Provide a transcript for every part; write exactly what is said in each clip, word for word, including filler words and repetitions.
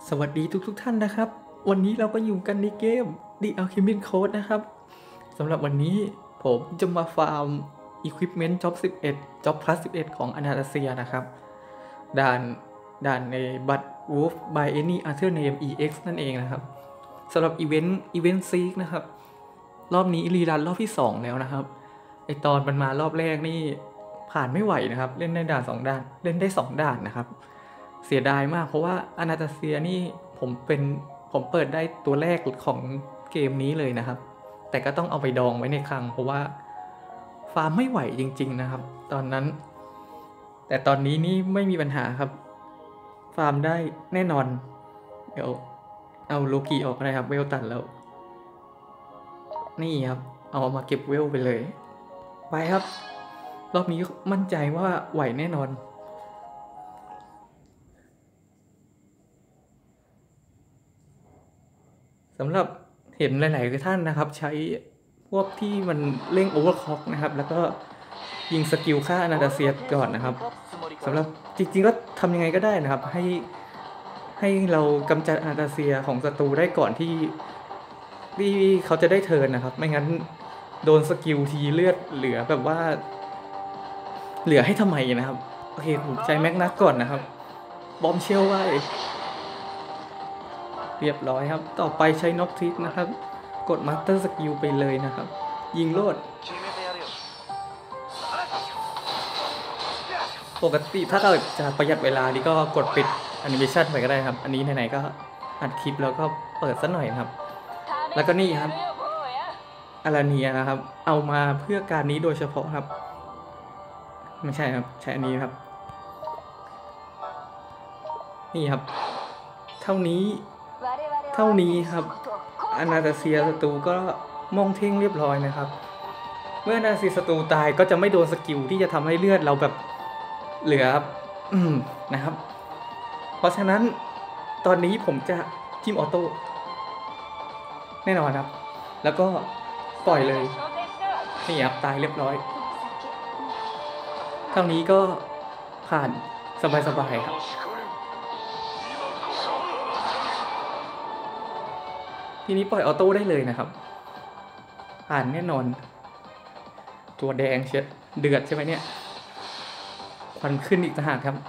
สวัสดีทุกๆท่านนะครับวันนี้เราก็อยู่กันในเกม The Alchemist Code นะครับสำหรับวันนี้ผมจะมาฟาร์ม Equipment Job สิบเอ็ด Job Plus สิบเอ็ดของ Anastasia นะครับด่านด่านใน But Wolf by Any Other Name อี เอ็กซ์ นั่นเองนะครับสำหรับ Event Event Seek นะครับรอบนี้รีรันรอบที่สองแล้วนะครับไอตอนมันมารอบแรกนี่ผ่านไม่ไหวนะครับเล่นได้ด่านสองด่านเล่นได้สองด่านนะครับเสียดายมากเพราะว่าอนาตาเซียนี่ผมเป็นผมเปิดได้ตัวแรกของเกมนี้เลยนะครับแต่ก็ต้องเอาไปดองไว้ในคลังเพราะว่าฟาร์มไม่ไหวจริงๆนะครับตอนนั้นแต่ตอนนี้นี่ไม่มีปัญหาครับฟาร์มได้แน่นอนเดี๋ยวเอาโลกีออกนะครับเวลตัดแล้วนี่ครับเอามาเก็บเวลไปเลยไปครับรอบนี้มั่นใจว่าไหวแน่นอนสำหรับเห็นหลายๆท่านนะครับใช้พวกที่มันเร่งโอเวอร์คล็อกนะครับแล้วก็ยิงสกิลฆ่าอนาตาเซียก่อนนะครับสำหรับจริงๆก็ทำยังไงก็ได้นะครับให้ให้เรากำจัดอนาตาเซียของศัตรูได้ก่อนที่ที่เขาจะได้เทิร์นนะครับไม่งั้นโดนสกิลทีเลือดเหลือแบบว่าเหลือให้ทำไมนะครับโอเคผมใช้แม็กนัสก่อนนะครับบอมเชลไว้เรียบร้อยครับต่อไปใช้น็อกทิกนะครับกดมาสเตอร์สกิลไปเลยนะครับยิงโลดปกติถ้าเราจะประหยัดเวลานี่ก็กดปิดแอนิเมชันไปก็ได้ครับอันนี้ไหนๆก็อัดคลิปแล้วก็เปิดซะหน่อยครับแล้วก็นี่ครับอาราเนียนะครับเอามาเพื่อการนี้โดยเฉพาะครับไม่ใช่ครับใช้อันนี้ครับนี่ครับเท่านี้เท่านี้ครับอนาตาเซียศัตรูก็มองเท่งเรียบร้อยนะครับเมื่ออนาตาเซียศัตรูตายก็จะไม่โดนสกิลที่จะทำให้เลือดเราแบบเหลืออืมนะครับเพราะฉะนั้นตอนนี้ผมจะทิมออโต้แน่นอนครับแล้วก็ปล่อยเลยนี่ครับตายเรียบร้อยเท่านี้ก็ผ่านสบายๆครับทีนี้ปล่อยออโต้ได้เลยนะครับผ่านแน่นอนตัวแดงเชียเดือดใช่ไหมเนี่ยควันขึ้นอีกต่างหากครับ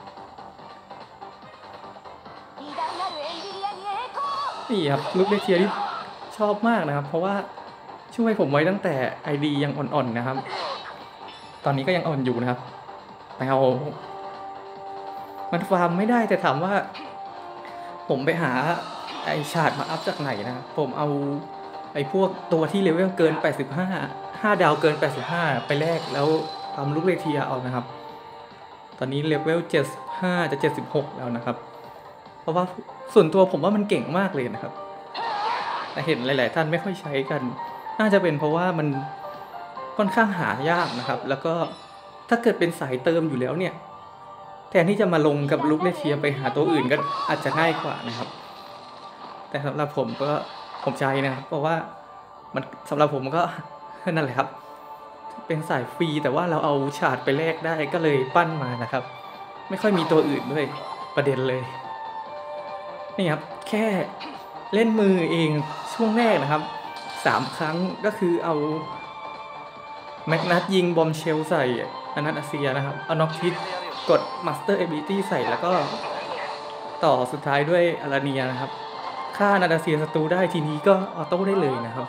นี่ครับลูกเดเทียที่ชอบมากนะครับเพราะว่าช่วยผมไว้ตั้งแต่ ไอ ดี ยังอ่อนๆนะครับตอนนี้ก็ยังอ่อนอยู่นะครับแต่เอามันฟาร์มไม่ได้แต่ถามว่าผมไปหาไอชาร์ดมาอัพจากไหนนะผมเอาไอพวกตัวที่เลเวลเกินแปดสิบห้า ห้าดาวเกินแปดสิบห้าไปแลกแล้วทำลูกเดเทียเอานะครับตอนนี้เลเวลเจ็ดสิบห้าจะเจ็ดสิบหกแล้วนะครับเพราะว่าส่วนตัวผมว่ามันเก่งมากเลยนะครับแต่เห็นหลายๆท่านไม่ค่อยใช้กันน่าจะเป็นเพราะว่ามันค่อนข้างหายากนะครับแล้วก็ถ้าเกิดเป็นสายเติมอยู่แล้วเนี่ยแทนที่จะมาลงกับลูกเลเทียไปหาตัวอื่นก็อาจจะง่ายกว่านะครับแต่สำหรับผมก็ผมใช้นะครับเพราะว่ามันสำหรับผมก็นั่นแหละครับเป็นสายฟรีแต่ว่าเราเอาชาร์จไปแลกได้ก็เลยปั้นมานะครับไม่ค่อยมีตัวอื่นด้วยประเด็นเลยนี่ครับแค่เล่นมือเองช่วงแรกนะครับสามครั้งก็คือเอาแมกนัสยิงบอมเชลใส่อนาตาเซียนะครับเอาน็อกทิกกดมาสเตอร์เอบิลิตี้ใส่แล้วก็ต่อสุดท้ายด้วยอาราเนียนะครับฆ่าอนาตาเซียศัตรูได้ทีนี้ก็ออโต้ได้เลยนะครับ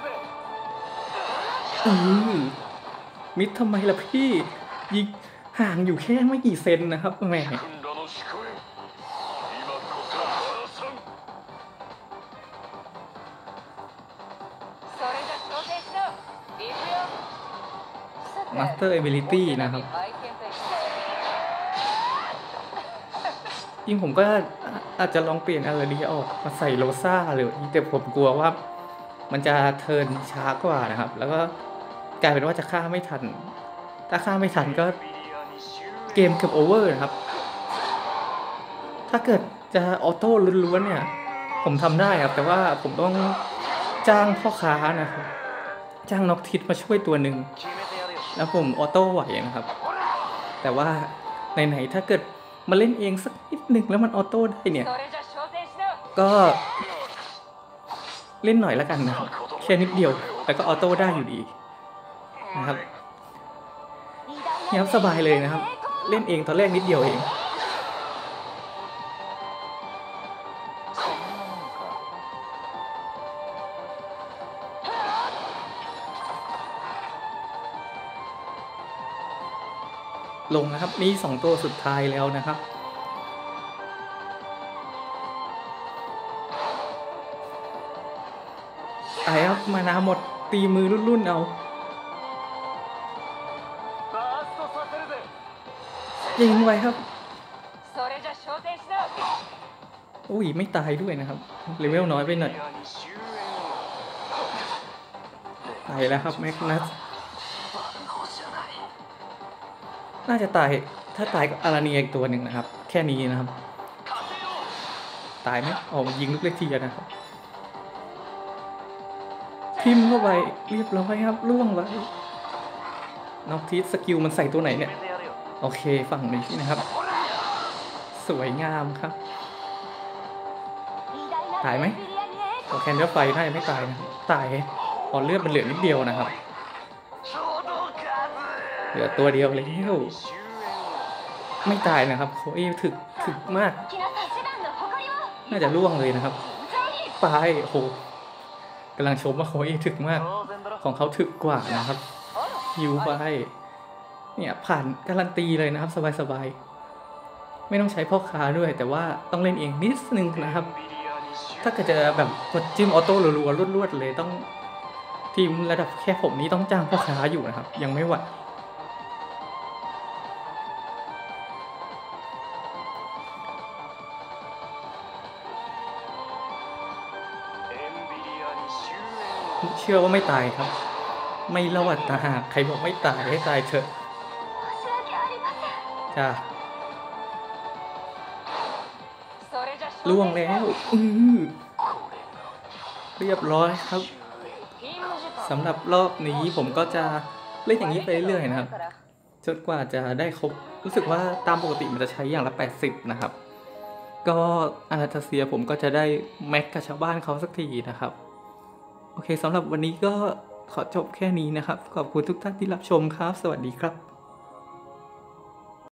อือมิดทำไมล่ะพี่ยิงห่างอยู่แค่ไม่กี่เซนนะครับแหมมาสเตอร์เอบิลิตี้นะครับยิ่งผมก็อาจจะลองเปลี่ยนอะไรดีออกมาใส่โรซ่าหรือแต่ผมกลัวว่ามันจะเทิร์นช้ากว่านะครับแล้วก็กลายเป็นว่าจะฆ่าไม่ทันถ้าฆ่าไม่ทันก็เกมเกือบโอเวอร์นะครับถ้าเกิดจะออโต้ล้วนๆเนี่ยผมทำได้ครับแต่ว่าผมต้องจ้างพ่อค้านะครับจ้างน็อกทิสมาช่วยตัวหนึ่งแล้วผมออโต้ไหวนะครับแต่ว่าไหนๆถ้าเกิดมาเล่นเองสักนิดหนึ่งแล้วมันออโต้ได้เนี่ยก็เล่นหน่อยแล้วกันนะครับแค่นิดเดียวแล้วก็ออโต้ได้อยู่ดีนะครับเนี่ยสบายเลยนะครับเล่นเองตอนแรกนิดเดียวเองลงนะครับนี่สองตัวสุดท้ายแล้วนะครับตายครับมานาหมดตีมือรุ่นๆเอายิงไว้ครับอุ้ยไม่ตายด้วยนะครับเลเวลน้อยไปหน่อยตายแล้วครับแมกนัสน่าจะตายถ้าตายก็อาราเนียอีกตัวหนึ่งนะครับแค่นี้นะครับตายไหมอ๋อมันยิงลูกเล็กทีนะครับพิมพ์เข้าไปเรียบร้อยครับล่วงไว้น็อกทีสกิลมันใส่ตัวไหนเนี่ยโอเคฝั่งนี้นะครับสวยงามครับตายไหมโอเคเนื้อไฟน่าจะไม่ตายนะตายพอเลือดมันเหลือนิดเดียวนะครับเหลือตัวเดียวเลยไม่ตายนะครับโคเอถึกถึกมากน่าจะล่วงเลยนะครับไปโอ้โหกำลังชมว่าโคเอถึกมากของเขาถึกกว่านะครับฮิวไปเนี่ยผ่านการันตีเลยนะครับสบายๆไม่ต้องใช้พ่อค้าด้วยแต่ว่าต้องเล่นเองนิดนึงนะครับถ้าเกิดจะแบบกดจิ้มออโต้รัวๆรวดๆเลยต้องทีมระดับแค่ผมนี้ต้องจ้างพ่อค้าอยู่นะครับยังไม่ไหวเชื่อว่าไม่ตายครับไม่รอดตาหากใครบอกไม่ตายให้ตายเถอะจ้าล่วงแล้วอือเรียบร้อยครับสำหรับรอบนี้ผมก็จะเล่นอย่างนี้ไปเรื่อยๆนะครับจนกว่าจะได้ครบรู้สึกว่าตามปกติมันจะใช้อย่างละแปดสิบนะครับก็อานาทาเซียผมก็จะได้แม็กกับชาวบ้านเขาสักทีนะครับโอเคสำหรับวันนี้ก็ขอจบแค่นี้นะครับขอบคุณทุกท่านที่รับชมครับสวัสดีครับ